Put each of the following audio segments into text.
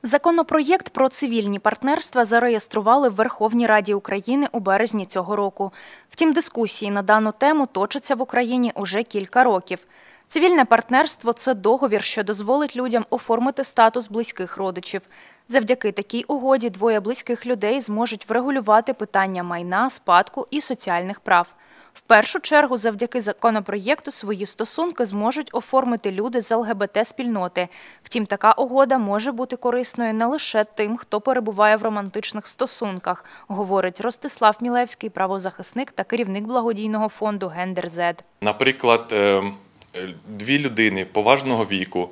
Законопроєкт про цивільні партнерства зареєстрували в Верховній Раді України у березні цього року. Втім, дискусії на дану тему точаться в Україні уже кілька років. Цивільне партнерство – це договір, що дозволить людям оформити статус близьких родичів. Завдяки такій угоді двоє близьких людей зможуть врегулювати питання майна, спадку і соціальних прав. В першу чергу, завдяки законопроєкту свої стосунки зможуть оформити люди з ЛГБТ-спільноти. Втім, така угода може бути корисною не лише тим, хто перебуває в романтичних стосунках, говорить Ростислав Мілевський, правозахисник та керівник благодійного фонду «Гендер-Зет». Наприклад, дві людини поважного віку,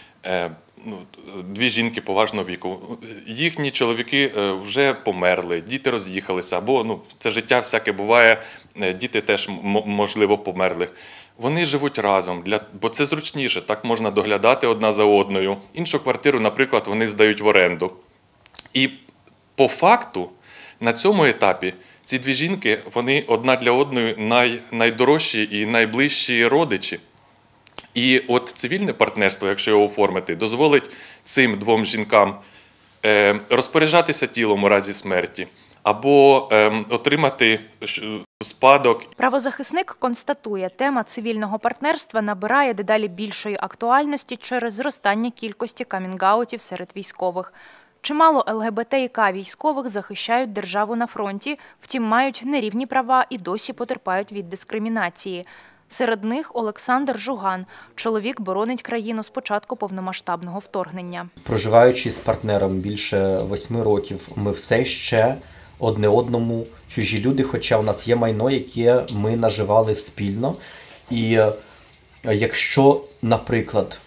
дві жінки поважного віку, їхні чоловіки вже померли, діти роз'їхалися, або це життя всяке буває, діти теж, можливо, померли. Вони живуть разом, бо це зручніше, так можна доглядати одна за одною. Іншу квартиру, наприклад, вони здають в оренду. І по факту на цьому етапі ці дві жінки, вони одна для одної найдорожчі і найближчі родичі. І от цивільне партнерство, якщо його оформити, дозволить цим двом жінкам розпоряджатися тілом у разі смерті або отримати спадок. Правозахисник констатує, тема цивільного партнерства набирає дедалі більшої актуальності через зростання кількості камінг-аутів серед військових. Чимало ЛГБТІК військових захищають державу на фронті, втім мають нерівні права і досі потерпають від дискримінації. Серед них Олександр Жуган. Чоловік боронить країну з початку повномасштабного вторгнення. Проживаючи з партнером більше 8 років, ми все ще одне одному чужі люди, хоча у нас є майно, яке ми наживали спільно. І якщо, наприклад,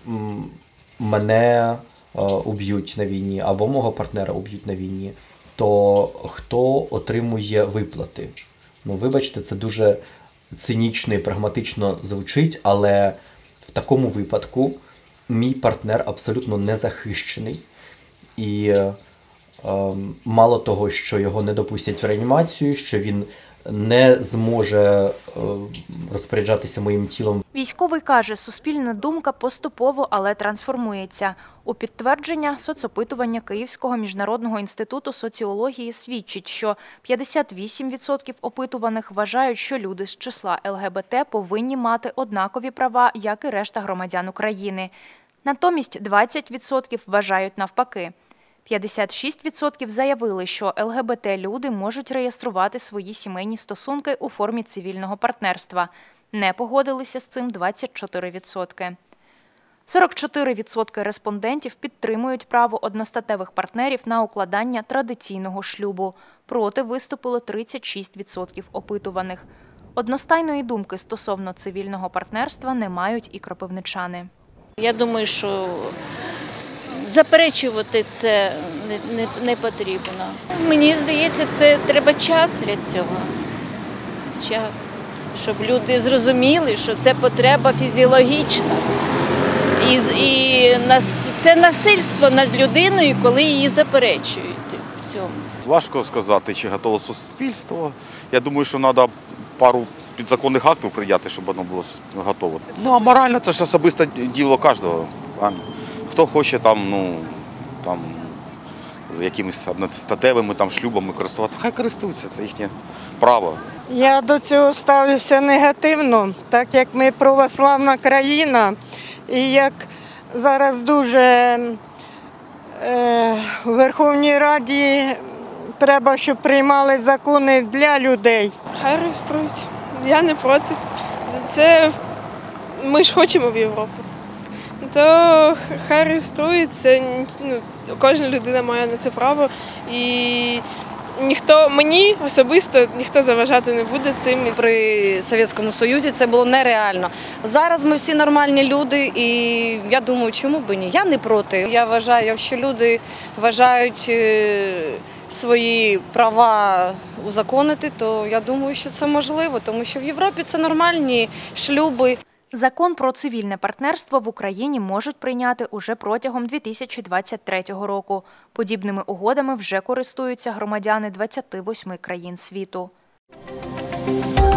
мене уб'ють на війні або мого партнера уб'ють на війні, то хто отримує виплати? Вибачте, це дуже цинічно і прагматично звучить, але в такому випадку мій партнер абсолютно не захищений. І мало того, що його не допустять в реанімацію, що він не зможе розпоряджатися моїм тілом. Військовий каже, суспільна думка поступово, але трансформується. У підтвердження соцопитування Київського міжнародного інституту соціології свідчить, що 58% опитуваних вважають, що люди з числа ЛГБТ повинні мати однакові права, як і решта громадян України. Натомість 20% вважають навпаки. 56% заявили, що ЛГБТ-люди можуть реєструвати свої сімейні стосунки у формі цивільного партнерства. Не погодилися з цим 24%. 44% респондентів підтримують право одностатевих партнерів на укладання традиційного шлюбу. Проти виступило 36% опитуваних. Одностайної думки стосовно цивільного партнерства не мають і кропивничани. Я думаю, що заперечувати це не потрібно. Мені здається, це треба час для цього. Час, щоб люди зрозуміли, що це потреба фізіологічна. І це насильство над людиною, коли її заперечують в цьому. Важко сказати, чи готове суспільство. Я думаю, що треба пару підзаконних актів прийняти, щоб воно було готове. А морально це ж особисте діло кожного. Хто хоче якимись одностатевими шлюбами користуватися, хай користуються, це їхнє право. Я до цього ставлюся негативно, так як ми православна країна, і як зараз дуже в Верховній Раді треба, щоб приймали закони для людей. Хай реєструють, я не проти. Ми ж хочемо в Європу. То хай реєструється, кожна людина має на це право, і мені особисто ніхто заважати не буде цим. При Совєтському Союзі це було нереально. Зараз ми всі нормальні люди, і я думаю, чому б і ні? Я не проти. Я вважаю, якщо люди вважають свої права узаконити, то я думаю, що це можливо, тому що в Європі це нормальні шлюби. Закон про цивільне партнерство в Україні можуть прийняти уже протягом 2023 року. Подібними угодами вже користуються громадяни 28 країн світу.